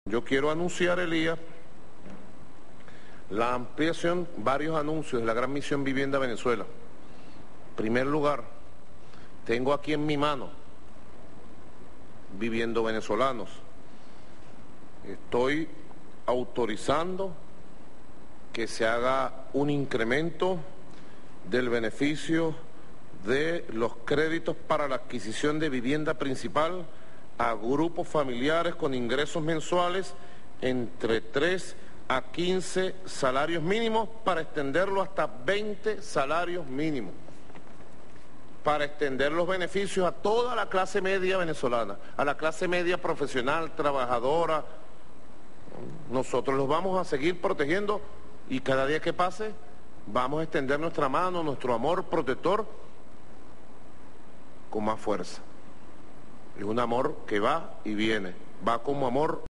Yo quiero anunciar, Elías, la ampliación, varios anuncios de la Gran Misión Vivienda Venezuela. En primer lugar, tengo aquí en mi mano Viviendo Venezolanos. Estoy autorizando que se haga un incremento del beneficio de los créditos para la adquisición de vivienda principal a grupos familiares con ingresos mensuales entre 3 a 15 salarios mínimos para extenderlo hasta 20 salarios mínimos, para extender los beneficios a toda la clase media venezolana, a la clase media profesional, trabajadora. Nosotros los vamos a seguir protegiendo y cada día que pase vamos a extender nuestra mano, nuestro amor protector con más fuerza. Es un amor que va y viene, va como amor